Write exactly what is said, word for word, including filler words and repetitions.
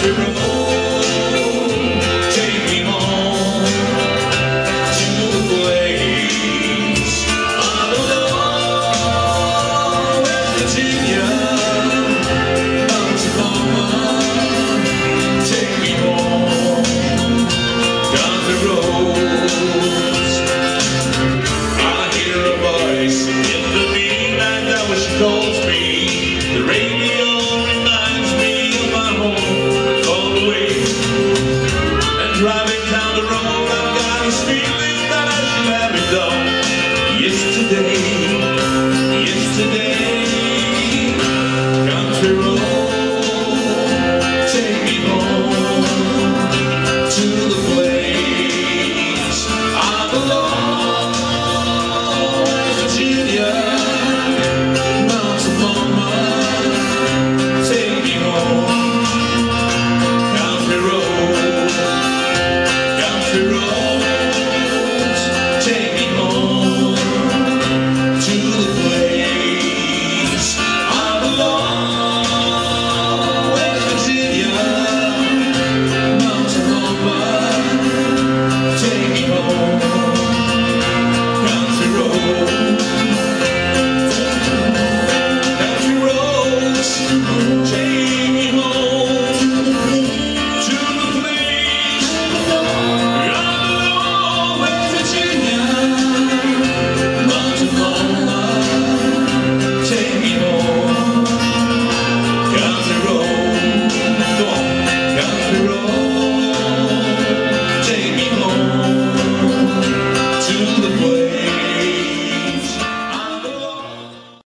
country road, take me home to the place I belong. West Virginia, Oklahoma, take me home, country roads. I hear a voice in the midnight that which calls me. The radio reminds me of my home far away. And driving down the road, I've got this feeling that I should have it done. Yesterday, yesterday, country road, take me home to the place I belong. West Virginia, Mountain Mama, take me home, country road, country roads, take me home to the place I belong. West Virginia, Mountain Mama, take me home, country road, country roads, take me home to the place I belong. West Virginia, Mountain Mama, take me home, country road, go on, country road, take me home to the place